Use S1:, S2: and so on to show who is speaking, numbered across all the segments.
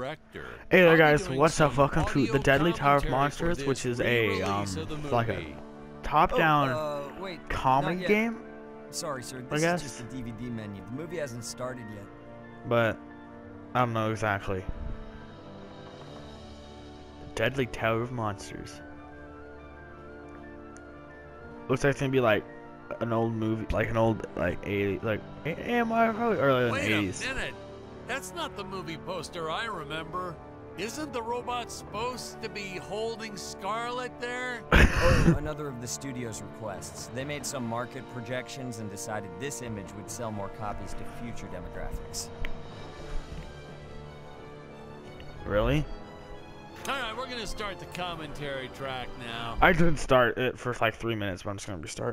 S1: director.
S2: Hey there
S1: I'll be
S2: guys,
S1: doing
S2: what's up?
S1: some
S2: Welcome to the
S1: audio
S2: Deadly Tower of
S1: commentary for
S2: Monsters,
S1: this
S2: which is a
S1: re-release of the
S2: like a
S1: movie.
S2: top-down
S3: Wait,
S2: comedy
S3: not yet.
S2: game,
S3: Sorry, sir.
S2: I
S3: This
S2: guess.
S3: is just the DVD menu. The movie hasn't started yet.
S2: but I don't know exactly. Deadly Tower of Monsters. Looks like it's gonna be like an old movie, like an old like 80, like probably earlier than
S1: Wait a
S2: 80s.
S1: minute. That's not the movie poster I remember. Isn't the robot supposed to be holding Scarlet there?
S3: Oh, another of the studio's requests. They made some market projections and decided this image would sell more copies to future demographics.
S2: Really?
S1: Alright, we're gonna start the commentary track now.
S2: I didn't start it for like 3 minutes, but I'm just gonna restart.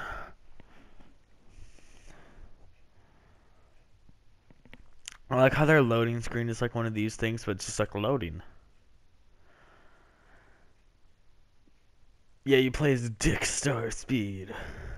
S2: I like how their loading screen is like one of these things, but it's just like loading. Yeah, you play as Dick Starspeed.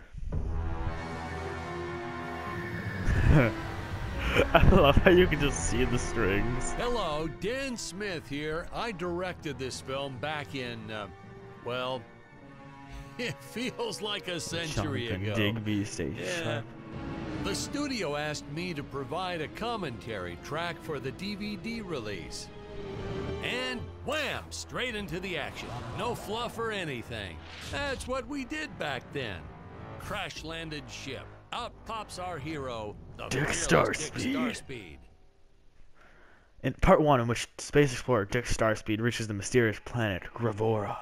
S2: I love how you can just see the strings.
S1: Hello, Dan Smith here. I directed this film back in, well, it feels like a century
S2: Jonathan
S1: ago.
S2: Digby stage.
S1: Yeah. The studio asked me to provide a commentary track for the DVD release. And wham! Straight into the action. No fluff or anything. That's what we did back then. Crash-landed ship. Out pops our hero, the
S2: Dick
S1: fearless
S2: Starspeed.
S1: Dick Starspeed.
S2: In part 1, in which space explorer Dick Starspeed reaches the mysterious planet Gravora.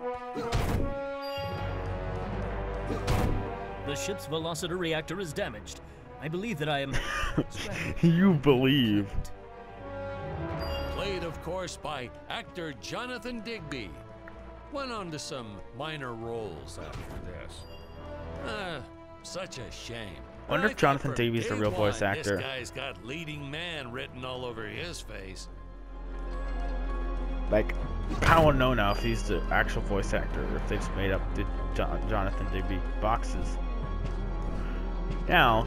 S4: The ship's velociter reactor is damaged. I believe that I am...
S2: You believe.
S1: Played, of course, by actor Jonathan Digby. Went on to some minor roles after this. Such a shame.
S2: Wonder if Jonathan Digby's the real voice actor.
S1: This guy's got leading man written all over his face.
S2: Like, kind of want to know now if he's the actual voice actor or if they just made up the Jonathan Digby boxes. Now,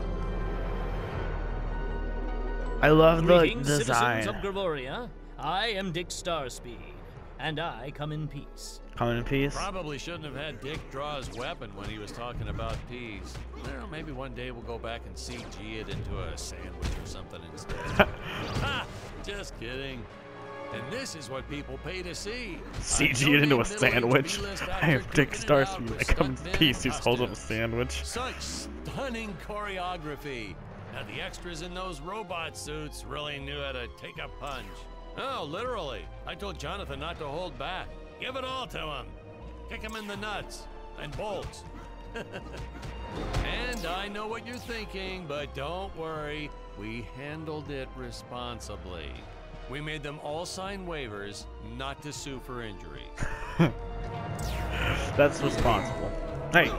S2: I love the
S4: Greetings,
S2: design.
S4: citizens of Gravoria. I am Dick Starspeed, and I come in peace.
S2: Coming in peace.
S1: Probably shouldn't have had Dick draw his weapon when he was talking about peas. Well, maybe one day we'll go back and CG it into a sandwich or something instead. Ha! Just kidding. And this is what people pay to see.
S2: CG it into a sandwich. I am Dick Starspeed. I come in peace. He's holding a sandwich.
S1: Such stunning choreography. Now the extras in those robot suits really knew how to take a punch. Oh, literally. I told Jonathan not to hold back. Give it all to him. Kick him in the nuts and bolts. And I know what you're thinking, but don't worry. We handled it responsibly. We made them all sign waivers not to sue for injuries.
S2: That's responsible. Hey.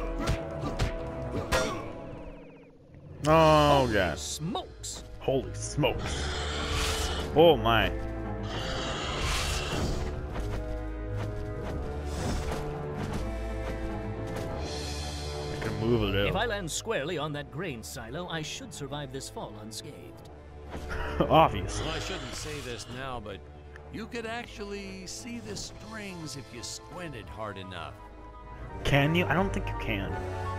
S2: Oh, gosh.
S4: Smokes!
S2: Holy smokes. Oh, my. I can move a little.
S4: If I land squarely on that grain silo, I should survive this fall unscathed.
S2: Obviously.
S1: Well, I shouldn't say this now, but you could actually see the strings if you squinted hard enough.
S2: Can you? I don't think you can.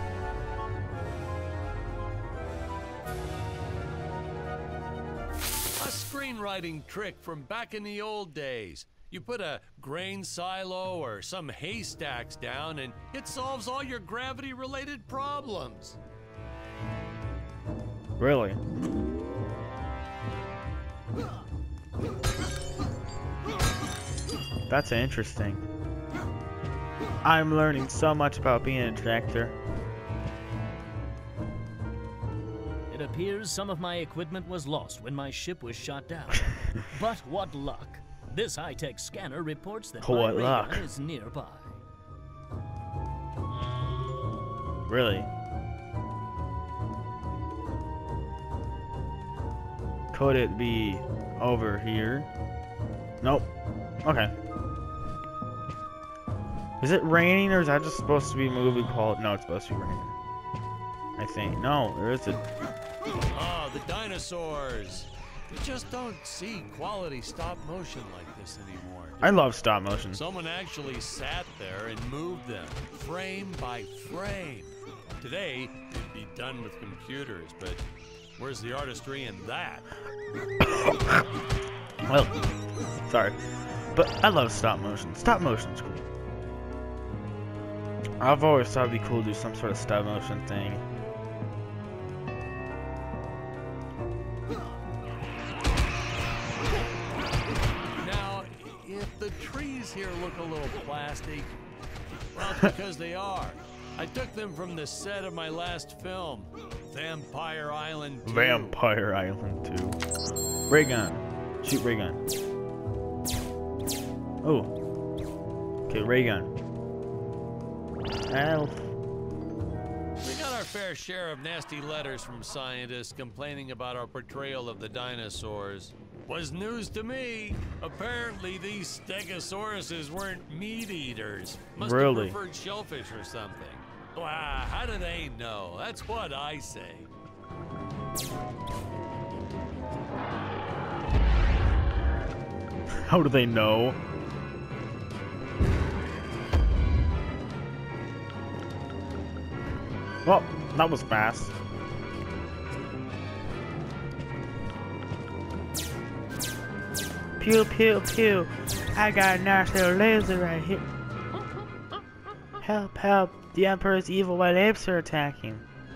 S1: A screenwriting trick from back in the old days. You put a grain silo or some haystacks down and it solves all your gravity-related problems.
S2: Really? That's interesting. I'm learning so much about being a director.
S4: It appears some of my equipment was lost when my ship was shot down. But what luck. This high-tech scanner reports that my
S2: What luck?
S4: radar is nearby.
S2: Really? Could it be over here? Nope. Okay. Is it raining or is that just supposed to be movie quality? No, it's supposed to be raining. I think. No, there is a...
S1: Oh, the dinosaurs. You just don't see quality stop motion like this anymore.
S2: I love stop motion.
S1: Someone actually sat there and moved them, frame by frame. Today, it'd be done with computers, but where's the artistry in that?
S2: Well, sorry. But I love stop motion. Stop motion's cool. I've always thought it'd be cool to do some sort of stop motion thing.
S1: Now, if the trees here look a little plastic, well, it's because they are. I took them from the set of my last film, Vampire Island 2.
S2: Vampire Island 2. Ray gun. Shoot ray gun. Oh. Okay, ray gun. Elf.
S1: We got our fair share of nasty letters from scientists complaining about our portrayal of the dinosaurs. Was news to me. Apparently these stegosauruses weren't meat eaters. Must have preferred shellfish or something. Wow, how do they know? That's what I say.
S2: How do they know? Well, that was fast. Pew pew pew. I got a nice little laser right here. Help, help. The Emperor's evil white apes are attacking.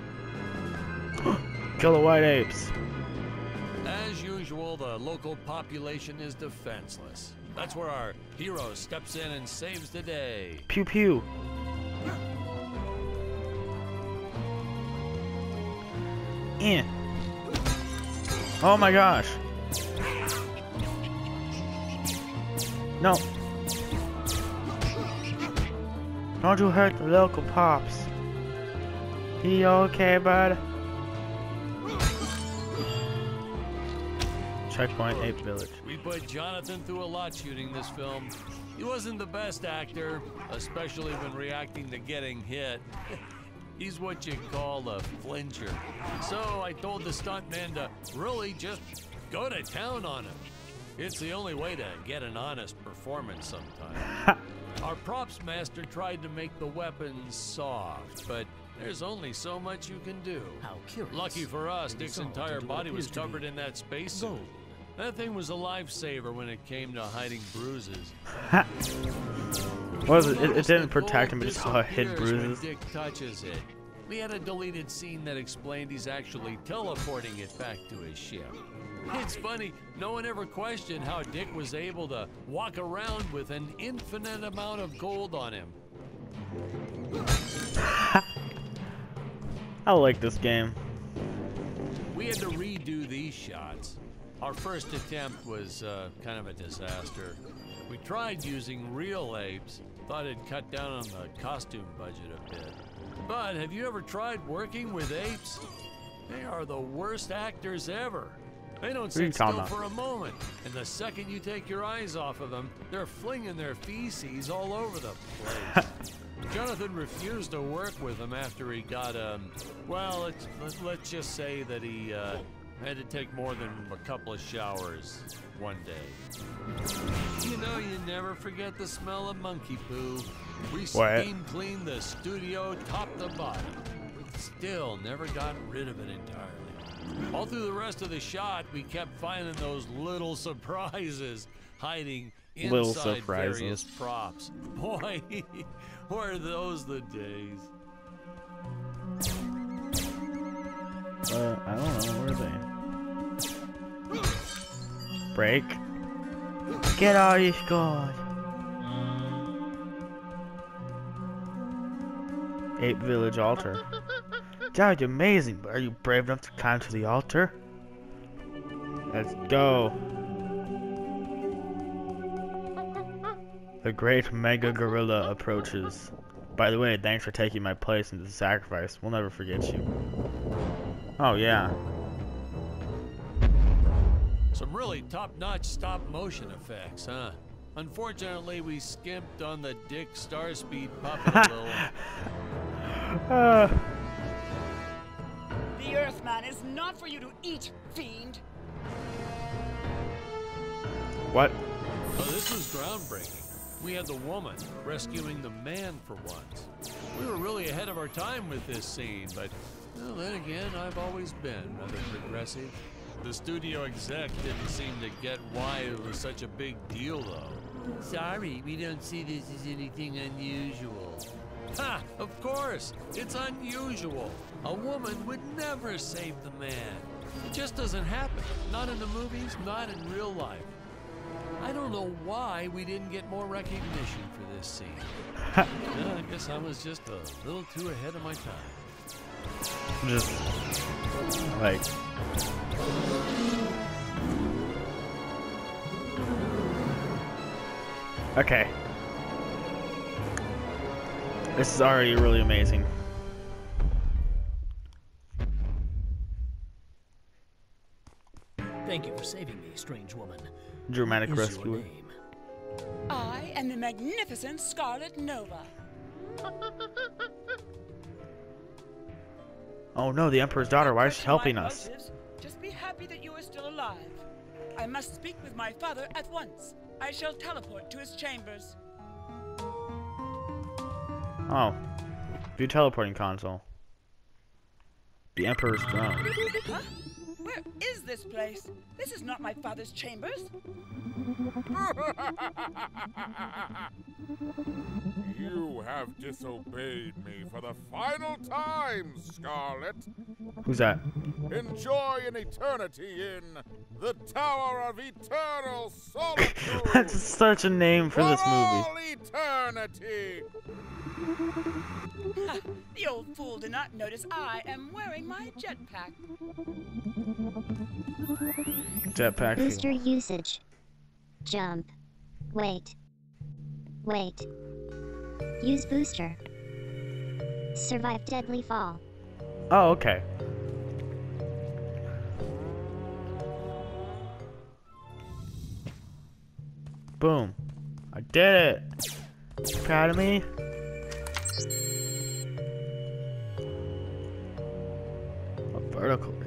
S2: Kill the white apes.
S1: As usual, the local population is defenseless. That's where our hero steps in and saves the day.
S2: Pew pew. In. Oh my gosh. No. Don't you hurt the local pops. You okay, bud? Checkpoint 8 Village.
S1: We put Jonathan through a lot shooting this film. He wasn't the best actor, especially when reacting to getting hit. He's what you call a flincher. So I told the stuntman to really just go to town on him. It's the only way to get an honest performance sometimes. Our props master tried to make the weapons soft, but there's only so much you can do.
S4: How curious.
S1: Lucky for us, Dick's entire body was covered in that spacesuit. That thing was a lifesaver when it came to hiding bruises.
S2: Was it? It didn't protect him, it just hid bruises.
S1: Dick touches it. We had a deleted scene that explained he's actually teleporting it back to his ship. It's funny, no one ever questioned how Dick was able to walk around with an infinite amount of gold on him.
S2: I like this game.
S1: We had to redo these shots. Our first attempt was kind of a disaster. We tried using real apes, thought it'd cut down on the costume budget a bit. But have you ever tried working with apes? They are the worst actors ever. They don't sit still for a moment, and the second you take your eyes off of them, they're flinging their feces all over the place. Jonathan refused to work with them after he got, well, let's just say that he had to take more than a couple of showers one day. You know, you never forget the smell of monkey poo. We steam cleaned the studio top to bottom. Still never got rid of it entirely. All through the rest of the shot, we kept finding those little surprises hiding inside various props. Boy, were those the days.
S2: I don't know, where are they? Break. Get all these gold. 8 Village altar. That was amazing, but are you brave enough to climb to the altar? Let's go. The great mega gorilla approaches. By the way, thanks for taking my place in the sacrifice. We'll never forget you. Oh yeah.
S1: Some really top-notch stop-motion effects, huh? Unfortunately, we skimped on the Dick Starspeed puppet a little.
S5: The Earthman is not for you to eat, fiend!
S2: What?
S1: Oh, this was groundbreaking. We had the woman rescuing the man for once. We were really ahead of our time with this scene, but well, then again, I've always been rather progressive. The studio exec didn't seem to get why it was such a big deal, though. Sorry, we don't see this as anything unusual. Ha! Of course! It's unusual! A woman would never save the man. It just doesn't happen. Not in the movies, not in real life. I don't know why we didn't get more recognition for this scene. Yeah, I guess I was just a little too ahead of my time.
S2: Just like okay. This is already really amazing.
S4: Thank you for saving me, strange woman.
S2: Dramatic
S4: What is
S2: rescue.
S4: your name?
S5: I am the magnificent Scarlet Nova.
S2: Oh no, the Emperor's daughter. Why is she helping
S5: My
S2: us?
S5: motives. Just be happy that you are still alive. I must speak with my father at once. I shall teleport to his chambers.
S2: Oh, view teleporting console. The Emperor's throne.
S5: Huh? Where is this place? This is not my father's chambers.
S6: You have disobeyed me for the final time, Scarlet.
S2: Who's that?
S6: Enjoy an eternity in the Tower of Eternal Solitude.
S2: That's such a name for this movie.
S6: all eternity.
S5: The old fool did not notice I am wearing my jetpack.
S2: Jetpack.
S7: Booster usage. Jump. Wait. Wait. Use booster. Survive deadly fall.
S2: Oh, okay. Boom. I did it. Proud of me? A vertical rig.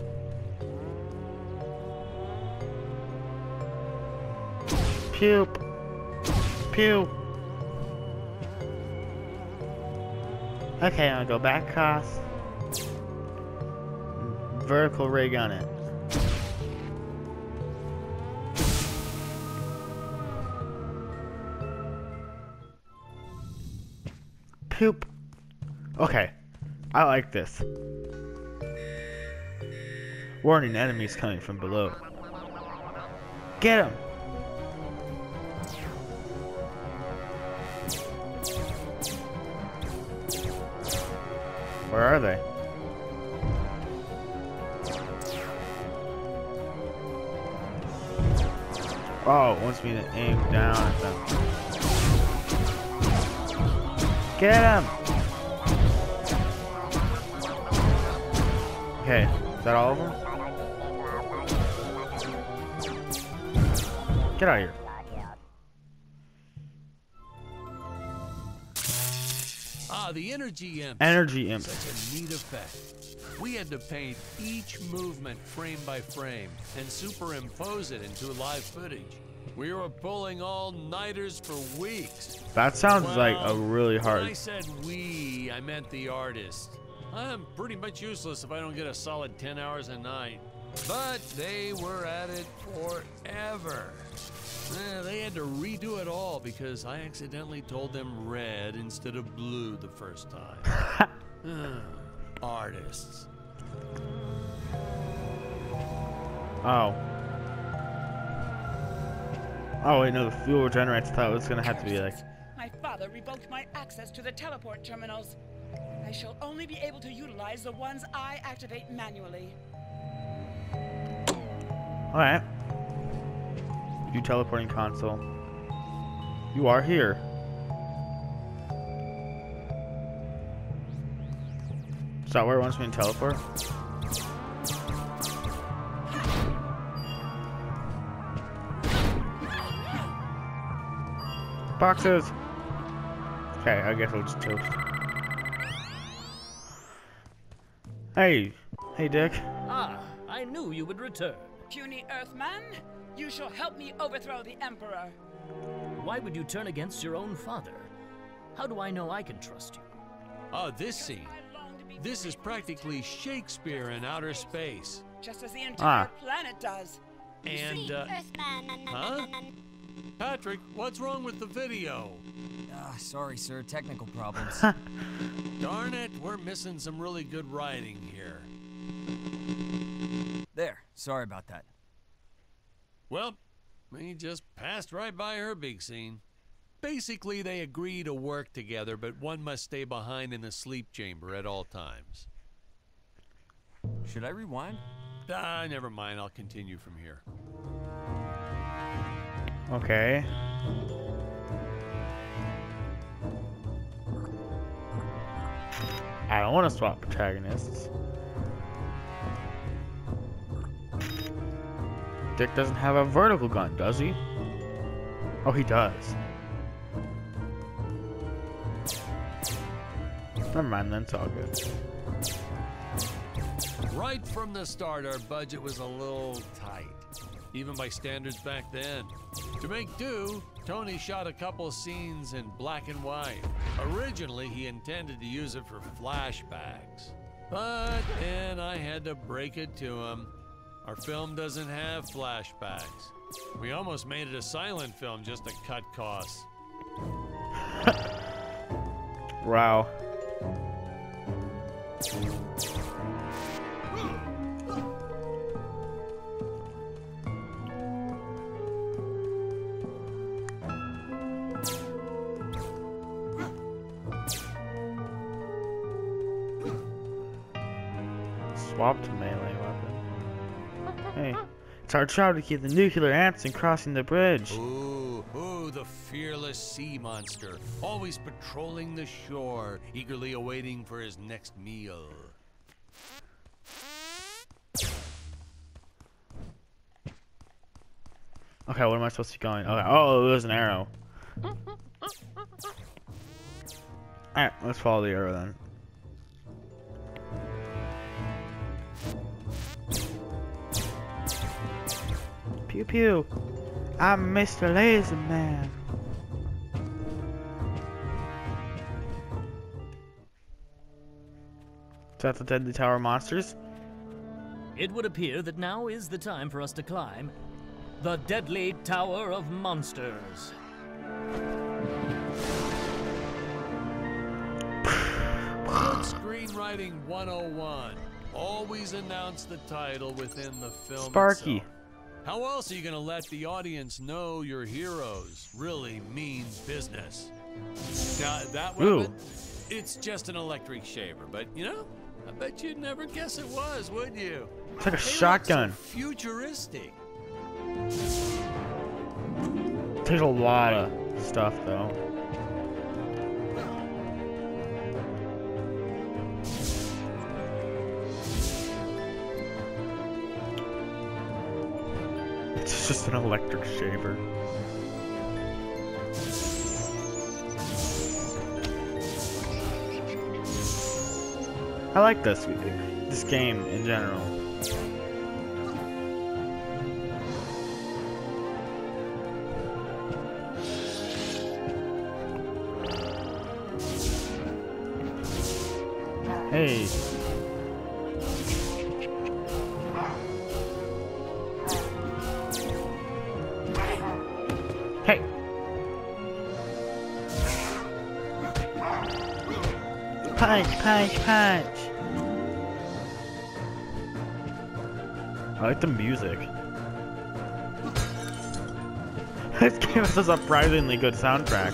S2: Pew. Pew. Okay, I'll go back across. Vertical rig on it. Poop. Okay, I like this. Warning, enemies coming from below. Get him! Where are they? Oh, it wants me to aim down at them. Get him! Okay, is that all of them? Get out of here.
S1: Ah, the energy imps.
S2: Energy imp.
S1: Such a neat effect. We had to paint each movement frame by frame and superimpose it into live footage. We were pulling all-nighters for weeks.
S2: That sounds
S1: Well,
S2: like a really
S1: When I
S2: hard.
S1: said we, I meant the artist. I'm pretty much useless if I don't get a solid 10 hours a night. But they were at it forever. They had to redo it all because I accidentally told them red instead of blue the first time. Artists.
S2: Oh. Oh wait, no, the fuel regenerates. I thought it was gonna have to be like.
S5: My father revoked my access to the teleport terminals. I shall only be able to utilize the ones I activate manually.
S2: Alright. View teleporting console. You are here. Is that where it wants me to teleport? Boxes! Okay, I guess I'll just toast. Hey! Hey, Dick.
S4: Ah, I knew you would return.
S5: Puny Earthman, You shall help me overthrow the Emperor.
S4: Why would you turn against your own father? How do I know I can trust you?
S1: Oh, this scene. This is practically Shakespeare in outer space.
S5: Just as the entire planet does.
S1: And, huh? Patrick, what's wrong with the video?
S3: Sorry, sir. Technical problems.
S1: Darn it, we're missing some really good writing here.
S3: There. Sorry about that.
S1: Well, we just passed right by her big scene. Basically, they agree to work together, but one must stay behind in the sleep chamber at all times.
S3: Should I rewind?
S1: Never mind. I'll continue from here.
S2: Okay. I don't want to swap protagonists. Dick doesn't have a vertical gun, does he? Oh, he does. Never mind, then it's all good.
S1: Right from the start, our budget was a little tight, even by standards back then. To make do, Tony shot a couple scenes in black and white. Originally, he intended to use it for flashbacks. But then I had to break it to him. Our film doesn't have flashbacks. We almost made it a silent film just to cut costs.
S2: Wow. Swapped melee weapon. Hey, it's our job to keep the nuclear ants from crossing the bridge.
S1: Ooh, the fearless sea monster, always patrolling the shore, eagerly awaiting for his next meal.
S2: Okay, what am I supposed to be going? Okay, oh, there's an arrow. Alright, let's follow the arrow then. Pew pew. I'm Mr. Laser Man. Is that the Deadly Tower monsters?
S4: It would appear that now is the time for us to climb the Deadly Tower of Monsters.
S1: Good screenwriting 101. Always announce the title within the film
S2: Sparky.
S1: itself. How else are you going to let the audience know your heroes really mean business? Now, that weapon, it's just an electric shaver, but, you know, I bet you'd never guess it was, would you?
S2: It's like a
S1: They look
S2: shotgun.
S1: so futuristic.
S2: Takes a lot of stuff though. It's just an electric shaver. I like this game in general. Hey. Hey. Punch, punch, punch. I like the music. This game has a surprisingly good soundtrack.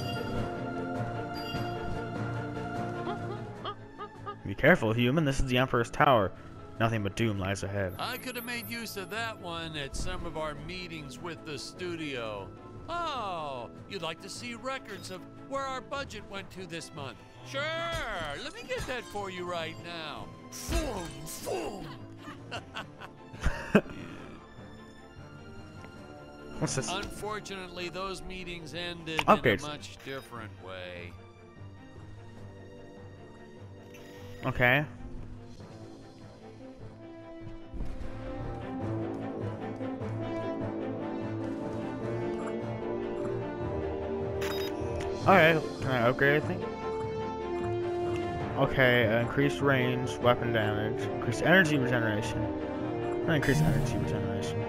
S2: Be careful, human. This is the Emperor's Tower. Nothing but doom lies ahead.
S1: I could have made use of that one at some of our meetings with the studio. Oh, you'd like to see records of where our budget went to this month? Sure, let me get that for you right now. Boom, boom.
S2: What's this?
S1: Unfortunately, those meetings ended
S2: Upgrades.
S1: in a much different way.
S2: Okay. Alright, can I upgrade anything? Okay, increased range, weapon damage, increased energy regeneration. Increased energy regeneration.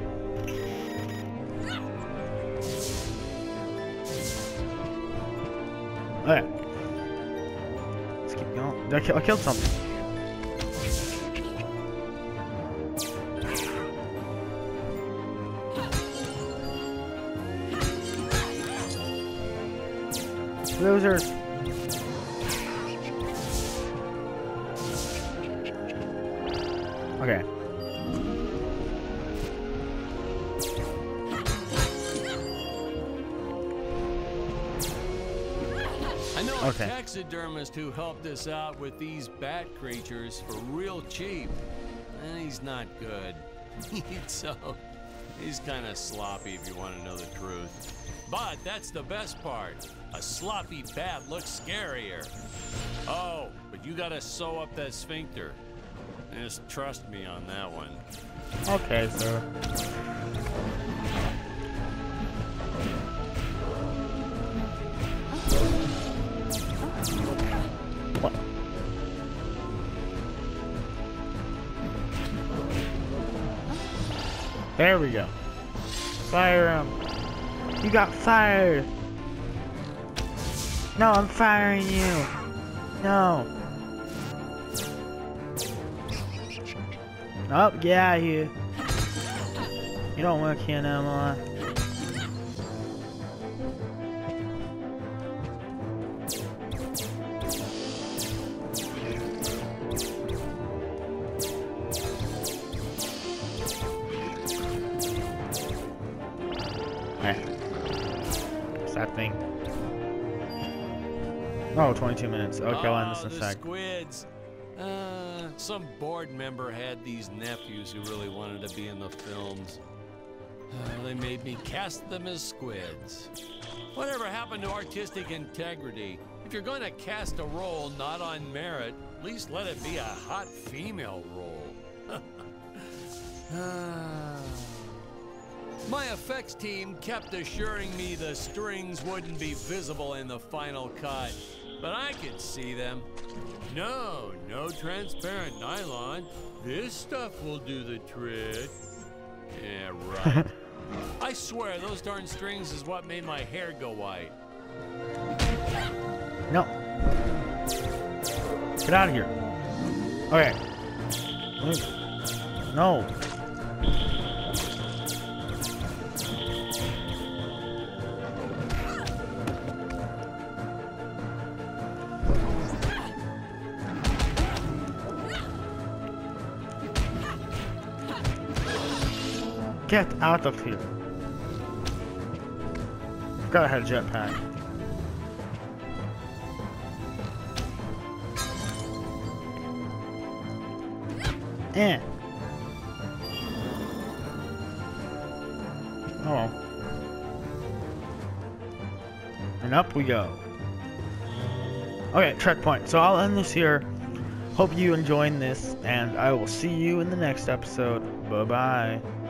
S2: Alright. Let's keep going. I killed something. Losers. Okay.
S1: I know a taxidermist who helped us out with these bat creatures for real cheap. And he's not good. He's kind of sloppy if you want to know the truth. But that's the best part. A sloppy bat looks scarier. Oh, but you gotta sew up that sphincter. Just trust me on that one.
S2: Okay, sir. What? There we go. Fire him. You got fired. No, I'm firing you. No. Oh, get out of here. You don't work here no more. What's that thing? Oh, 22 minutes. Okay, I'll end this in a sec.
S1: Squids. Some board member had these nephews who really wanted to be in the films. They made me cast them as squids. Whatever happened to artistic integrity? If you're going to cast a role not on merit, at least let it be a hot female role. My effects team kept assuring me the strings wouldn't be visible in the final cut, but I could see them. No transparent nylon. This stuff will do the trick. Yeah, right. I swear, those darn strings is what made my hair go white.
S2: No. Get out of here. Okay. No. Get out of here. Forgot I had a jetpack. Oh well. And up we go. Okay, trek point. So I'll end this here. Hope you enjoyed this, and I will see you in the next episode. Bye-bye.